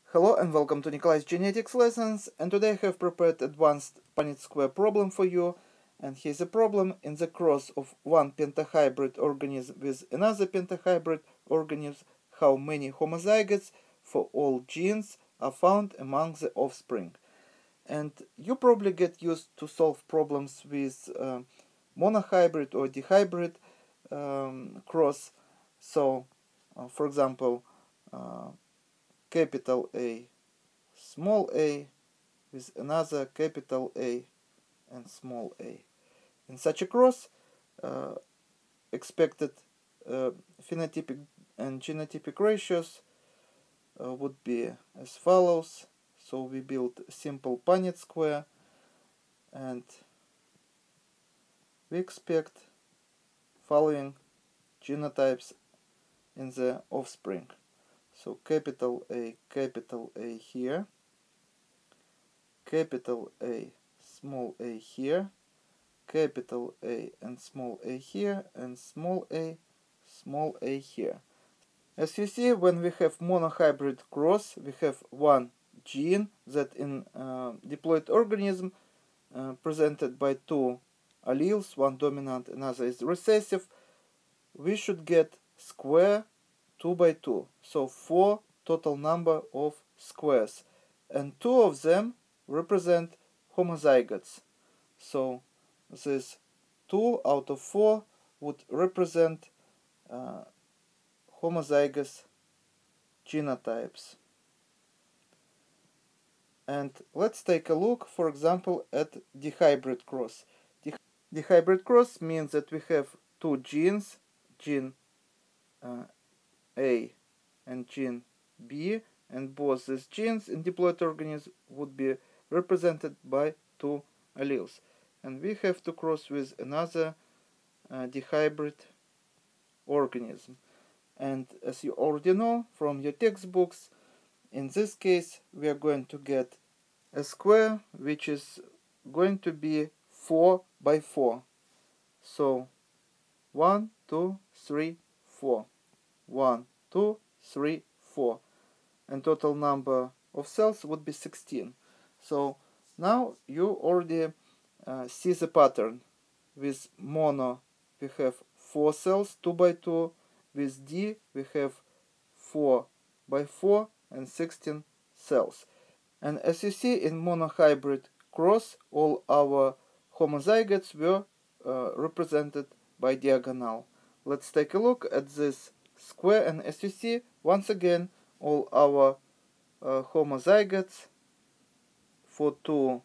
Hello and welcome to Nikolai's genetics lessons, and today I have prepared advanced Punnett square problem for you. And here's a problem: in the cross of one pentahybrid organism with another pentahybrid organism, how many homozygotes for all genes are found among the offspring? And you probably get used to solve problems with monohybrid or dihybrid cross. So, for example, capital A, small a with another capital A and small a. In such a cross, expected phenotypic and genotypic ratios would be as follows. So we build a simple Punnett square, and we expect following genotypes in the offspring. So capital A here, capital A, small a here, capital A and small a here, and small a here. As you see, when we have monohybrid cross, we have one gene that in diploid organism presented by two alleles, one dominant, another is recessive. We should get square 2 by 2, so 4 total number of squares, and 2 of them represent homozygotes. So this 2 out of 4 would represent homozygous genotypes. And let's take a look, for example, at dihybrid cross. Dihybrid cross means that we have two genes, gene A and gene B, and both these genes in diploid organisms would be represented by two alleles. And we have to cross with another dihybrid organism. And as you already know from your textbooks, in this case we are going to get a square which is going to be 4 by 4. So 1, 2, 3, 4. 1, 2, 3, 4. And total number of cells would be 16. So now you already see the pattern. With mono we have 4 cells, 2 by 2. With D we have 4 by 4 and 16 cells. And as you see, in monohybrid cross, all our homozygotes were represented by diagonal. Let's take a look at this square, and as you see, once again, all our homozygotes for two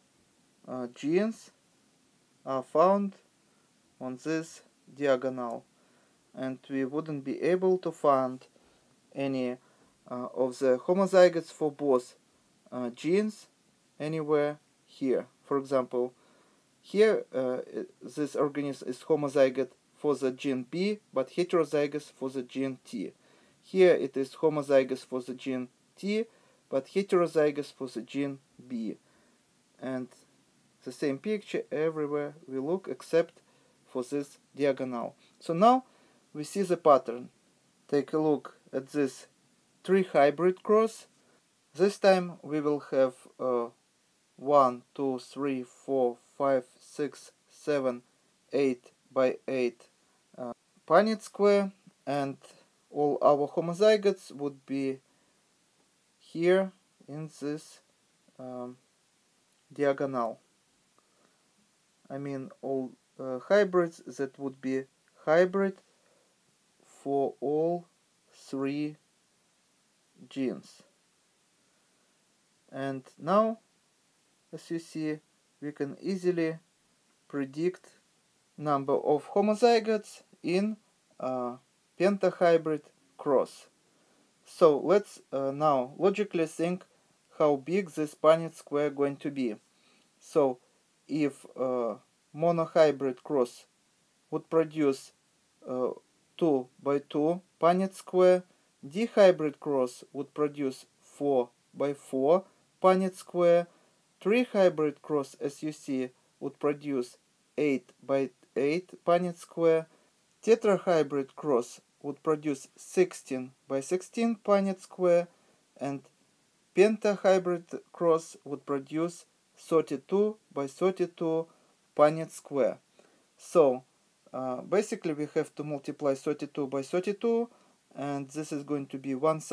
genes are found on this diagonal, and we wouldn't be able to find any of the homozygotes for both genes anywhere here. For example, here this organism is homozygote for the gene B, but heterozygous for the gene T. Here it is homozygous for the gene T, but heterozygous for the gene B. And the same picture everywhere we look except for this diagonal. So now we see the pattern. Take a look at this trihybrid cross. This time we will have 1, 2, 3, 4, 5, 6, 7, 8 by 8 Punnett square, and all our homozygotes would be here in this diagonal. I mean all hybrids that would be hybrid for all 3 genes. And now, as you see, we can easily predict number of homozygotes in pentahybrid cross. So let's now logically think how big this Punnett square going to be. So if monohybrid cross would produce 2 by 2 Punnett square, dihybrid cross would produce 4 by 4 Punnett square, trihybrid cross, as you see, would produce 8 by 8 Punnett square, tetrahybrid cross would produce 16 by 16 Punnett square, and penta-hybrid cross would produce 32 by 32 Punnett square. So basically we have to multiply 32 by 32, and this is going to be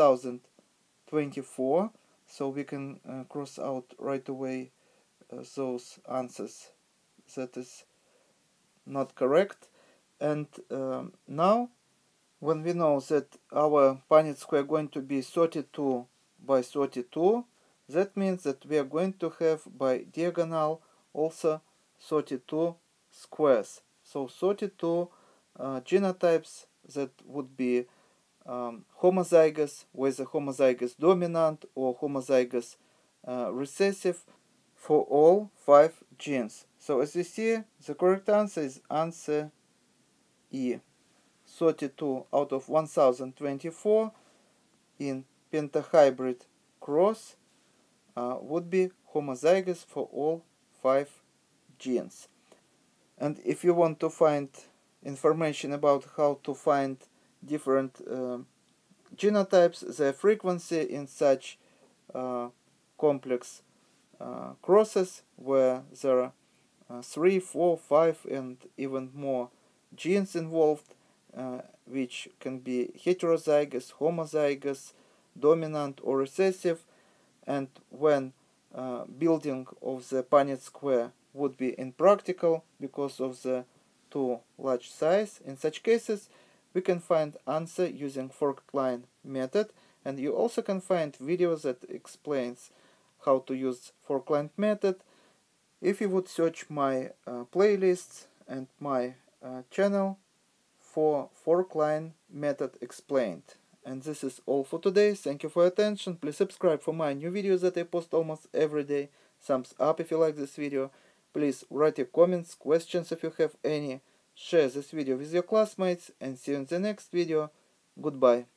1024. So we can cross out right away those answers that is not correct. And now when we know that our Punnett square going to be 32 by 32, that means that we are going to have by diagonal also 32 squares. So 32 genotypes that would be homozygous, whether homozygous dominant or homozygous recessive for all 5 genes. So as you see, the correct answer is answer E. 32 out of 1024 in pentahybrid cross would be homozygous for all 5 genes. And if you want to find information about how to find different genotypes, their frequency in such complex crosses where there are 3, 4, 5 and even more genes involved, which can be heterozygous, homozygous, dominant or recessive, and when building of the Punnett square would be impractical because of the too large size. In such cases, we can find answer using forked line method, and you also can find videos that explains how to use forked line method if you would search my playlists and my channel for forked line method explained. And this is all for today. Thank you for your attention. Please subscribe for my new videos that I post almost every day. Thumbs up if you like this video. Please write your comments, questions if you have any. Share this video with your classmates, and see you in the next video. Goodbye.